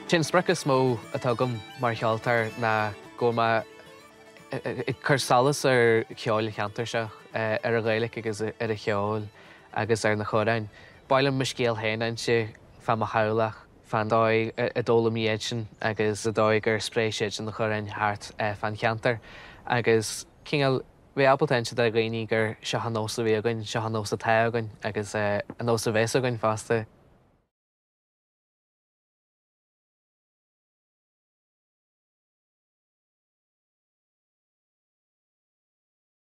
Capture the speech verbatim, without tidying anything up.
Sin sprachas mó atá gom mar cheoltóir na goma chur salas ar ceol cheantar seach ar a Gaeilge agus ar a cheol agus ar na Chóráin. Bailim me scéal héanain si fan a hálach fan dóigh a dóla míiad sin agus a dóigh gur spréisiid na Chóráin thart fan cheantar agus cíngel bhí appletain si a ghaoine gur sean-nós a bhí againn, sean-nós a taobh againn agus an nós a bhés againn fásta